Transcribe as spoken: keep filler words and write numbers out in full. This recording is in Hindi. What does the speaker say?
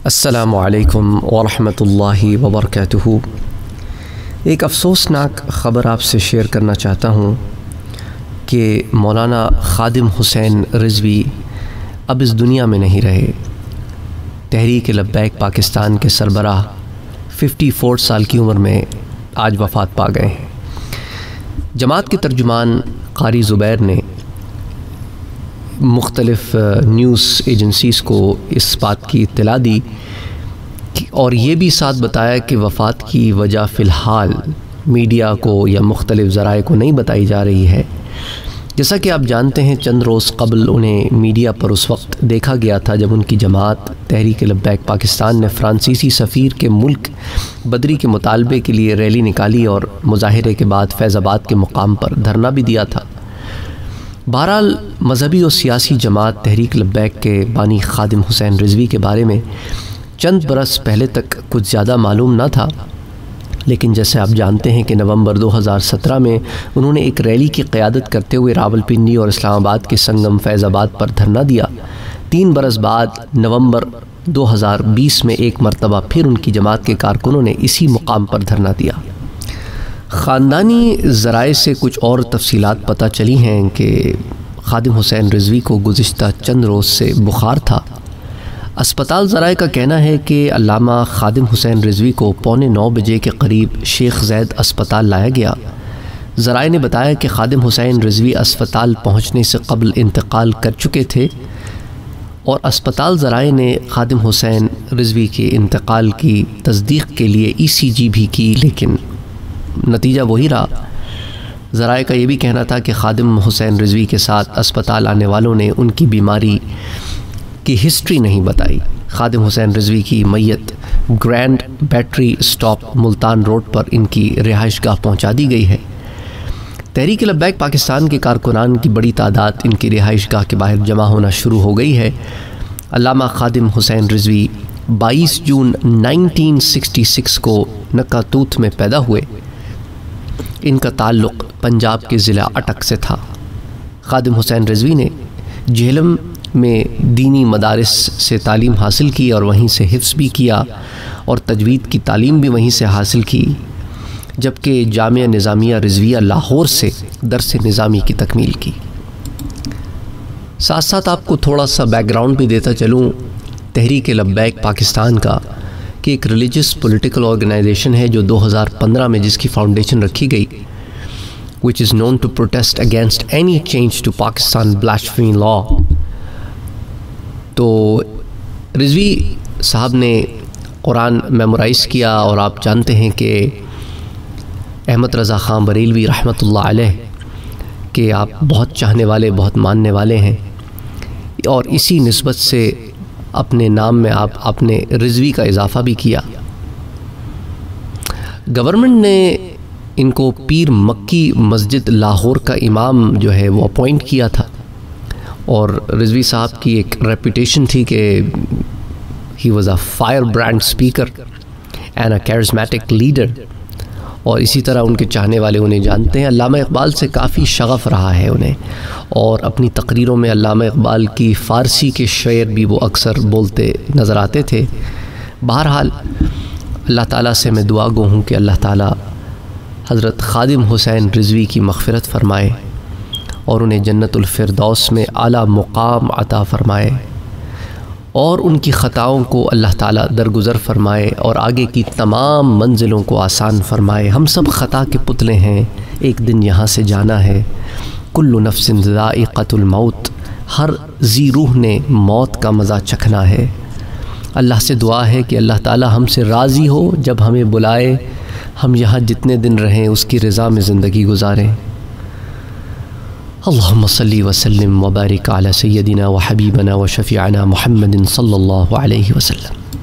अस्सलामु अलैकुम वरहमतुल्लाहि वबरकातुहू। एक अफ़सोसनाक ख़बर आपसे शेयर करना चाहता हूँ कि मौलाना ख़ादिम हुसैन रिज़वी अब इस दुनिया में नहीं रहे। तहरीक लब्बैक पाकिस्तान के सरबराह चौवन साल की उम्र में आज वफ़ात पा गए हैं। जमात के तर्जुमान क़ारी ज़ुबैर ने मुख्तलिफ़ न्यूज़ एजेंसीज़ को इस बात की इत्तला दी और ये भी साथ बताया कि वफ़ात की वजह फ़िलहाल मीडिया को या मुख्तलिफ़ ज़राए को नहीं बताई जा रही है। जैसा कि आप जानते हैं, चंद रोज़ कबल उन्हें मीडिया पर उस वक्त देखा गया था जब उनकी जमात तहरीक लब्बैक पाकिस्तान ने फ़्रांसीसी सफ़ीर के मुल्क बदरी के मुतालबे के लिए रैली निकाली और मुजाहिरे के बाद फैज़ाबाद के मुकाम पर धरना भी दिया था। बहरहाल मजहबी और सियासी जमात तहरीक लब्बैक के बानी ख़ादिम हुसैन रिज़वी के बारे में चंद बरस पहले तक कुछ ज़्यादा मालूम न था, लेकिन जैसे आप जानते हैं कि नवंबर दो हज़ार सत्रह में उन्होंने एक रैली की क़यादत करते हुए रावलपिंडी और इस्लामाबाद के संगम फैज़ाबाद पर धरना दिया। तीन बरस बाद नवंबर दो हज़ार बीस में एक मरतबा फिर उनकी जमात के कारकुनों ने इसी मुकाम पर धरना दिया। ख़ानदानी ज़राए से कुछ और तफसीलात पता चली हैं कि ख़ादिम हुसैन रिज़वी को गुज़िश्ता चंद रोज़ से बुखार था। अस्पताल ज़राए का कहना है कि अल्लामा ख़ादिम हुसैन रिज़वी को पौने नौ बजे के करीब शेख ज़ैद अस्पताल लाया गया। ज़राए ने बताया कि ख़ादिम हुसैन रिज़वी अस्पताल पहुँचने से कबल इंतकाल कर चुके थे और अस्पताल ज़राए ने ख़ादिम हुसैन रिज़वी के इंतकाल की तस्दीक़ के लिए ई सी जी भी की, लेकिन नतीजा वही रहा। ज़राए का ये भी कहना था कि ख़ादिम हुसैन रिज़वी के साथ अस्पताल आने वालों ने उनकी बीमारी की हिस्ट्री नहीं बताई। ख़ादिम हुसैन रिज़वी की मैयत grand battery stop Multan road पर इनकी रिहाइशगाह पहुंचा दी गई है। तहरीक लब्बैक पाकिस्तान के कारकुनान की बड़ी तादाद इनकी रिहाइशगाह के बाहर जमा होना शुरू हो गई है। अल्लामा ख़ादिम हुसैन रिज़वी बाईस जून उन्नीस सौ छियासठ को नक्कातूत में पैदा हुए। इनका ताल्लुक़ पंजाब के ज़िला अटक से था। ख़ादिम हुसैन रिज़वी ने झेलम में दीनी मदारिस से तालीम हासिल की और वहीं से हिफ्ज़ भी किया और तजवीद की तालीम भी वहीं से हासिल की, जबकि जामिया निज़ामिया रिज़विया लाहौर से दर्स निज़ामी की तकमील की। साथ साथ आपको थोड़ा सा बैकग्राउंड भी देता चलूँ तहरीक लब्बैक पाकिस्तान का कि एक रिलीजियस पॉलिटिकल ऑर्गेनाइजेशन है जो दो हज़ार पंद्रह में जिसकी फाउंडेशन रखी गई, which is known to protest against any change to Pakistan blasphemy law. तो रिज़वी साहब ने कुरान मेमोराइज़ किया और आप जानते हैं कि अहमद रज़ा ख़ान बरेलवी रहमतुल्लाह अलैह के आप बहुत चाहने वाले, बहुत मानने वाले हैं और इसी निस्बत से अपने नाम में आप अपने रिज़वी का इजाफ़ा भी किया। गवर्नमेंट ने इनको पीर मक्की मस्जिद लाहौर का इमाम जो है वो अपॉइंट किया था और रिज़वी साहब की एक रेपुटेशन थी कि he was a fire brand speaker and a charismatic leader, और इसी तरह उनके चाहने वाले उन्हें जानते हैं। अल्लामा इक़बाल से काफ़ी शगफ़ रहा है उन्हें और अपनी तकरीरों में अल्लामा इक़बाल की फ़ारसी के शेर भी वो अक्सर बोलते नज़र आते थे। बहरहाल अल्लाह ताला से मैं दुआ गो हूँ कि अल्लाह ताला हज़रत ख़ादिम हुसैन रिज़वी की मग़फ़िरत फ़रमाए और उन्हें जन्नतुल फ़िरदौस में आला मुक़ाम अता फ़रमाए और उनकी ख़ताओं को अल्लाह ताला दरगुज़र फ़रमाए और आगे की तमाम मंजिलों को आसान फ़रमाए। हम सब ख़ता के पुतले हैं, एक दिन यहाँ से जाना है। कुल्लु नफ्सिन ज़ाइक़तुल मौत, हर जी रूह ने मौत का मज़ा चखना है। अल्लाह से दुआ है कि अल्लाह ताला हमसे राज़ी हो, जब हमें बुलाए हम यहाँ जितने दिन रहें उसकी रज़ा में ज़िंदगी गुजारें। अल्लाहुम्मा सल्ली व सल्लिम व बारिक अला सय्यदिना व हबीबना व शफ़ीअना मुहम्मदिन सल्लल्लाहु अलैहि वसल्लम।